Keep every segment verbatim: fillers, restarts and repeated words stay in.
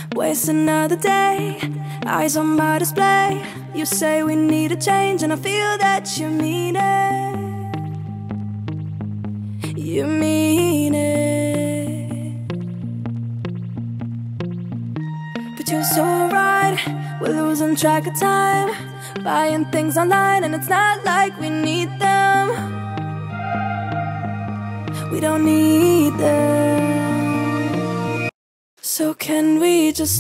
Waste another day, eyes on my display. You say we need a change, and I feel that you mean it. You mean it. But you're so right, we're losing track of time, buying things online, and it's not like we need them. We don't need them. So can we just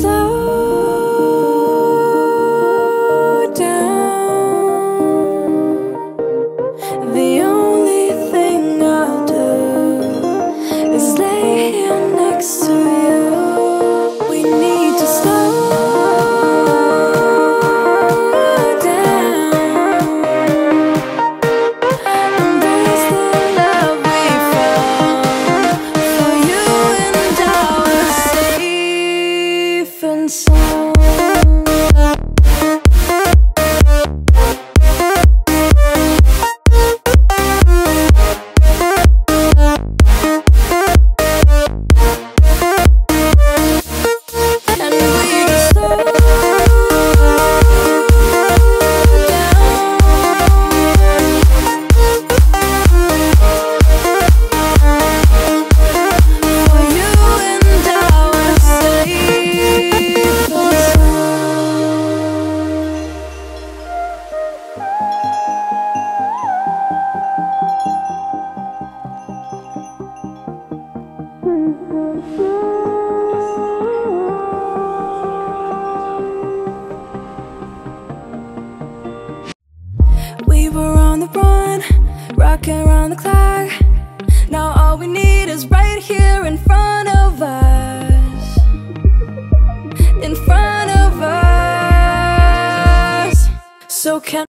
slow down? The only thing I'll do is lay here next to you. We need to slow down. Embrace the love we found. For you and I were safe and sound. We were on the run, rocking around the clock. Now all we need is right here in front of us. In front of us. So can